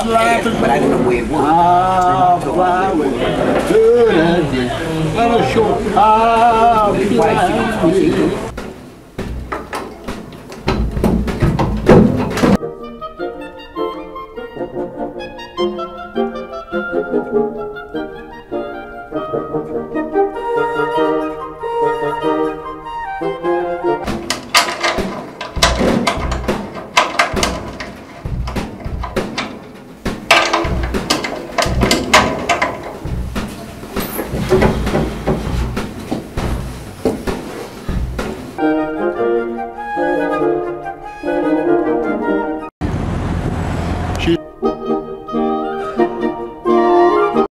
I'm laughing. But I don't know where it was. Ah, fly with good and a short time.